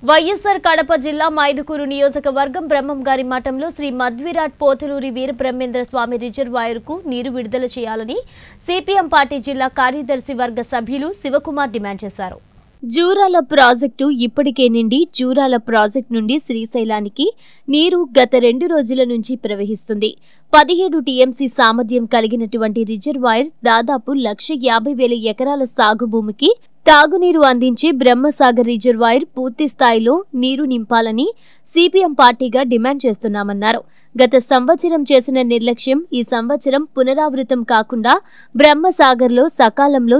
వైఎస్ఆర్ కడప జిల్లా మైదుకూరు నియోజకవర్గం బ్రహ్మంగారి మఠంలో శ్రీ మధ్విరాట్ పోతులూరి వీరబ్రహ్మేంద్ర స్వామి రిజర్వాయర్కు నీరు విడుదల చేయాలని సిపిఎం పార్టీ జిల్లా కార్యదర్శి వర్గ సభ్యులు శివకుమార్ డిమాండ్ చేశారు. జూరాల ప్రాజెక్టు ఇప్పటికే నిండి జూరాల ప్రాజెక్టు నుండి శ్రీశైలానికి నీరు గత 2 రోజుల నుంచి ప్రవహిస్తుంది. 17 టీఎంసీ సామర్థ్యం కలిగినటువంటి రిజర్వాయర్ దాదాపు 1,50,000 ఎకరాల సాగు భూమికి తాగునీరు అందించే బ్రహ్మసాగర్ రిజర్వాయర్ పూర్తి స్థాయిలో నీరు నింపాలని సిపిఎం పార్టీగా డిమాండ్ చేస్తున్నామన్నారు. గత సంవత్సరం చేసిన నిర్లక్ష్యం ఈ సంవత్సరం పునరావృతం కాకుండా బ్రహ్మసాగర్లో సకాలంలో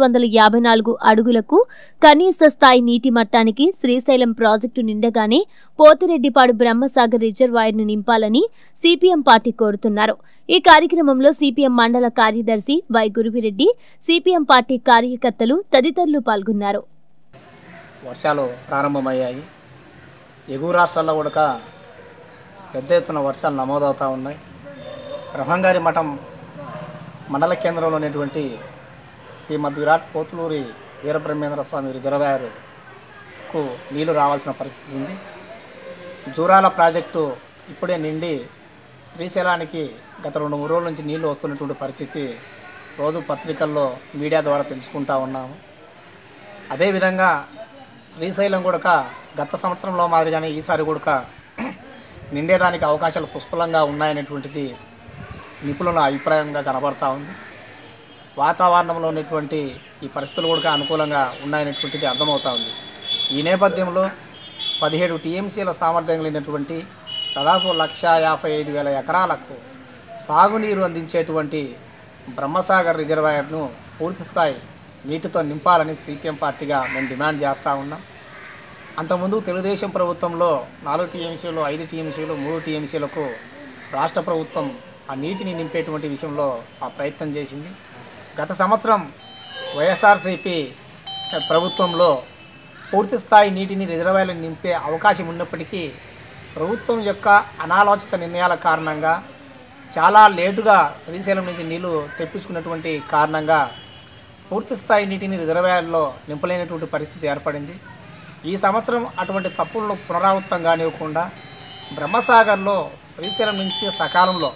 854 అడుగులకు కనీస స్థాయి నీటి మట్టానికి శ్రీశైలం ప్రాజెక్టు నిండగానే పోతిరెడ్డిపాడు బ్రహ్మసాగర్ రిజర్వాయర్ను నింపాలని సిపిఎం పార్టీ కోరుతున్నారు. ఈ కార్యక్రమంలో సిపిఎం మండల కార్యదర్శి వై గురువిరెడ్డి, సిపిఎం పార్టీ కార్యకర్తలు తదితరులు పాల్గొన్నారు. వర్షాలు ప్రారంభమయ్యాయి. ఎగువ రాష్ట్రాల్లో కూడా పెద్ద ఎత్తున వర్షాలు నమోదవుతూ ఉన్నాయి. బ్రహ్మంగారి మఠం మండల కేంద్రంలో ఉన్నటువంటి శ్రీ మధ్విరాట్ పోతులూరి వీరబ్రహ్మేంద్ర స్వామి రిజర్వాయర్కు నీళ్లు రావాల్సిన పరిస్థితి ఉంది. జూరాల ప్రాజెక్టు ఇప్పుడే నిండి శ్రీశైలానికి గత 2-3 రోజుల నుంచి నీళ్లు వస్తున్నటువంటి పరిస్థితి రోజు పత్రికల్లో మీడియా ద్వారా తెలుసుకుంటూ ఉన్నాము. అదేవిధంగా శ్రీశైలం కూడా గత సంవత్సరంలో మాదిరిగానే ఈసారి కూడా నిండేదానికి అవకాశాలు పుష్కలంగా ఉన్నాయనేటువంటిది నిపుణుల అభిప్రాయంగా కనబడతా ఉంది. వాతావరణంలో ఉన్నటువంటి ఈ పరిస్థితులు కూడా అనుకూలంగా ఉన్నాయనేటువంటిది అర్థమవుతూ ఉంది. ఈ నేపథ్యంలో 17 టీఎంసీల సామర్థ్యం కలిగినటువంటి దాదాపు 1,55,000 ఎకరాలకు సాగునీరు అందించేటువంటి బ్రహ్మసాగర్ రిజర్వాయర్ను పూర్తిస్థాయి నీటితో నింపాలని సిపిఎం పార్టీగా మేము డిమాండ్ చేస్తూ ఉన్నాం. అంతకుముందు తెలుగుదేశం ప్రభుత్వంలో 4 టీఎంసీలు, 5 టీఎంసీలు, 3 టీఎంసీలకు రాష్ట్ర ప్రభుత్వం ఆ నీటిని నింపేటువంటి విషయంలో ఆ ప్రయత్నం చేసింది. గత సంవత్సరం వైఎస్ఆర్సీపీ ప్రభుత్వంలో పూర్తిస్థాయి నీటిని రిజర్వాయర్లు నింపే అవకాశం ఉన్నప్పటికీ ప్రభుత్వం యొక్క అనాలోచిత నిర్ణయాల కారణంగా చాలా లేటుగా శ్రీశైలం నుంచి నీళ్లు తెప్పించుకున్నటువంటి కారణంగా పూర్తిస్థాయి నీటిని రిజర్వాయర్లో నింపలేనటువంటి పరిస్థితి ఏర్పడింది. ఈ సంవత్సరం అటువంటి తప్పులను పునరావృతం కానివ్వకుండా బ్రహ్మసాగర్లో శ్రీశైలం నుంచి సకాలంలో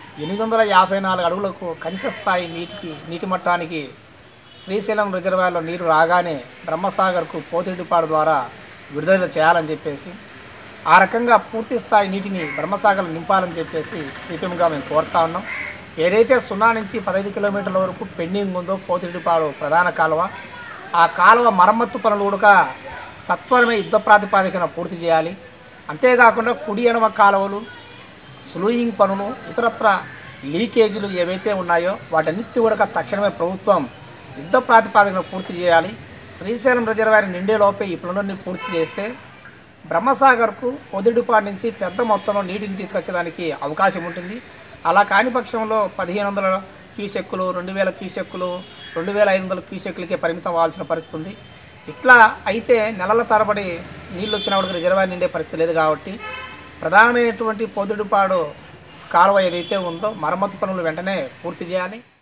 854 అడుగులకు కనీస స్థాయి నీటి మట్టానికి శ్రీశైలం రిజర్వాయర్లో నీరు రాగానే బ్రహ్మసాగర్కు పోతిరెడ్డిపాడు ద్వారా విడుదల చేయాలని చెప్పేసి, ఆ రకంగా పూర్తి స్థాయి నీటిని బ్రహ్మసాగర్లో నింపాలని చెప్పేసి సిపిఎంగా మేము కోరుతా ఉన్నాం. ఏదైతే 0 నుంచి 15 కిలోమీటర్ల వరకు పెండింగ్ ఉందో పోతిరెడ్డిపాడు ప్రధాన కాలువ, ఆ కాలువ మరమ్మత్తు పనులు కూడా సత్వరమే యుద్ధ ప్రాతిపాదికన పూర్తి చేయాలి. అంతేకాకుండా కుడి ఎడమ కాలువలు, స్లూయింగ్ పనులు, ఇతరత్ర లీకేజీలు ఏవైతే ఉన్నాయో వాటన్నిటి కూడా తక్షణమే ప్రభుత్వం యుద్ధ ప్రాతిపాదికన పూర్తి చేయాలి. శ్రీశైలం రిజర్వాయర్ నిండేలోపే ఈ పనులన్నీ పూర్తి చేస్తే బ్రహ్మసాగర్కు పొదిడిపాడు నుంచి పెద్ద మొత్తంలో నీటిని తీసుకొచ్చేదానికి అవకాశం ఉంటుంది. అలా కాని పక్షంలో 1,500 క్యూసెక్కులు, 2,000 క్యూసెక్కులు, 2,500 క్యూసెక్కులకే పరిమితం అవ్వాల్సిన పరిస్థితి ఉంది. ఇట్లా అయితే నెలల తరబడి నీళ్ళు వచ్చినప్పుడు రిజర్వాయర్ నిండే పరిస్థితి లేదు. కాబట్టి ప్రధానమైనటువంటి పొదిడిపాడు కాలువ ఏదైతే ఉందో మరమ్మతు పనులు వెంటనే పూర్తి చేయాలి.